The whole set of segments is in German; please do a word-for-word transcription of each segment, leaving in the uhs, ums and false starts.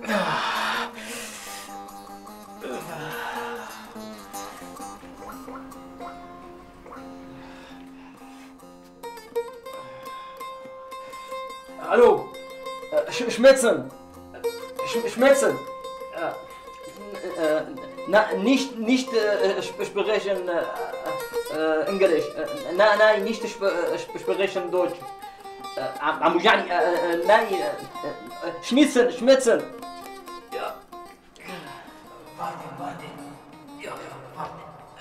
Hallo, Sch Schmerzen, Sch Schmerzen. Äh, äh, na, nicht, nicht äh, sprechen äh, äh, Englisch. Äh, nein, nein, nicht sp sprechen Deutsch. عم يعني nein, Schmerzen, Schmerzen. Ja. Warte, warte. Ja, ja, warte.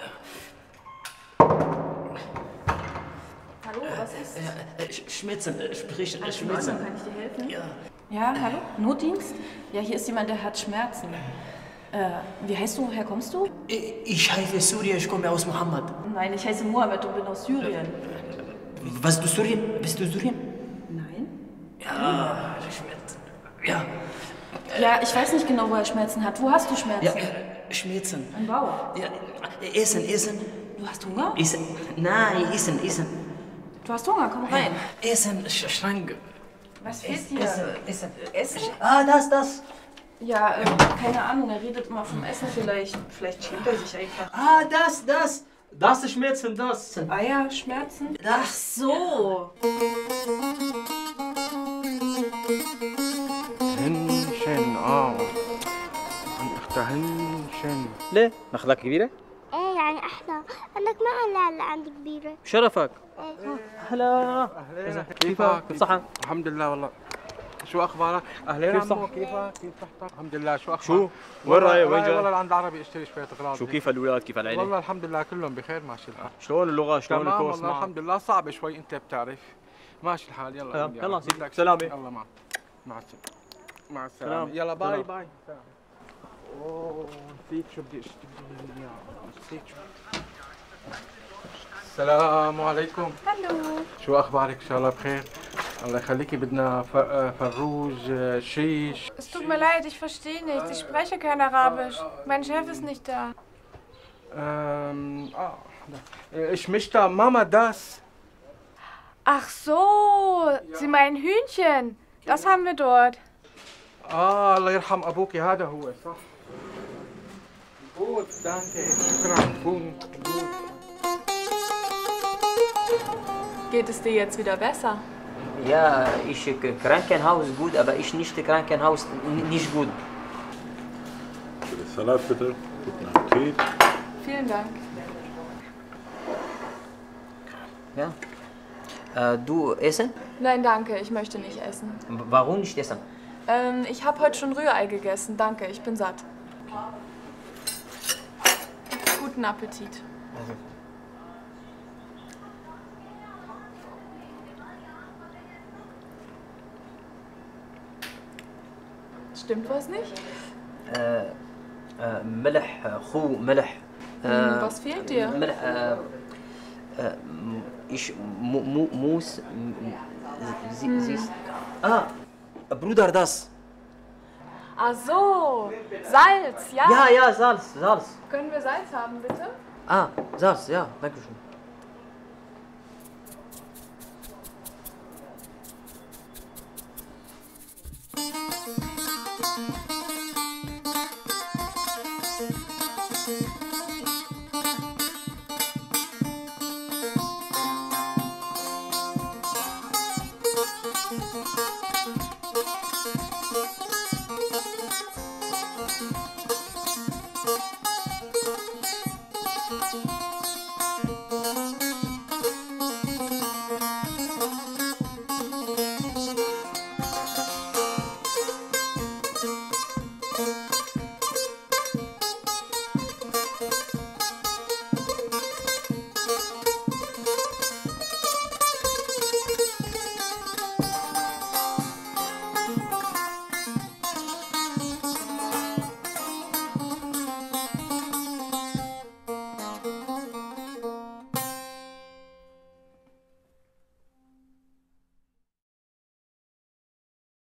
Hallo, was ist? Äh, Schmerzen, sprechen, Alles in Schmerzen. Ordnung, kann ich dir helfen? Ja. Ja, hallo? Notdienst? Ja, hier ist jemand, der hat Schmerzen. Äh, wie heißt du? Woher kommst du? Ich heiße Surya, ich komme aus Mohammed. Nein, ich heiße Mohammed und bin aus Syrien. Was, du Syrien? Bist du Syrien? Nein? Ja, Schmerzen. Ja. Ja, ich weiß nicht genau, wo er Schmerzen hat. Wo hast du Schmerzen? Ja, äh, Schmerzen. Im Bauch. Ja, Essen, Essen. Du hast Hunger? Essen. Nein, Essen, Essen. Du hast Hunger, komm rein. Essen, Sch Schrank. Was fehlt dir? Essen, Essen. Essen? Ah, das, das. Ja, äh, keine Ahnung, er redet immer vom Essen vielleicht. Vielleicht schämt er sich einfach. Ah, das, das. Das ist Schmerzen, das. Eierschmerzen? Das. Ach so. هنشن اه عن اختها هنشن. ليه؟ نخلة كبيرة؟ ايه يعني احلى انك ما قال اللي عندي كبيره. شرفك. ايه. هلا. اهلين كيفك؟ بالصحة؟ الحمد لله والله. شو اخبارك؟ اهلين كيف عمو، صح؟ كيفك؟ كيف صحتك؟ الحمد لله. شو اخبارك؟ شو؟ وين رايح؟ وين جاي؟ والله عند عربي اشتري شوية اغراض. شو كيف الأولاد؟ كيف العيلة؟ والله الحمد لله كلهم بخير ماشي الحال. شلون اللغة؟ شلون تمام الكورس والله معك؟ الحمد لله. صعبة شوي انت بتعرف. ماشي الحال. يلا تمام. يلا بدي لك سلامة. يلا مع مع السلامة. مع السلامة. سلام. يلا باي سلام. باي. سلام. اوه نسيت شو بدي اشتري. نسيت شو. السلام عليكم. هلو. شو اخبارك؟ ان شاء الله بخير. الله يخليكي. بدنا فروج شيش. Es tut mir leid, ich verstehe nicht. Ich spreche kein Arabisch. Mein Chef ist nicht da. Ähm, ah, ich möchte Mama das. Ach so, Sie meinen Hühnchen. Das haben wir dort. اه الله يرحم ابوك هذا هو صح. Gut, danke. شكرا. Gut, gut. Geht es dir jetzt wieder besser? Ja, ich Krankenhaus gut, aber ich nicht Krankenhaus nicht gut. Für den Salat bitte. Guten Appetit. Vielen Dank. Ja. Äh, du essen? Nein, danke, ich möchte nicht essen. Warum nicht essen? Ähm, ich habe heute schon Rührei gegessen. Danke, ich bin satt. Guten Appetit. Stimmt was nicht? Äh, äh, Milch, Khu, Milch. Äh, Hm, was fehlt dir? Milch, äh, äh, ich mu, mu, muss. Sie, Hm. sie ist. Ah, Bruder, das. Ach so, Salz, ja? Ja, ja, Salz, Salz. Können wir Salz haben, bitte? Ah, Salz, ja, danke schön. Thank you.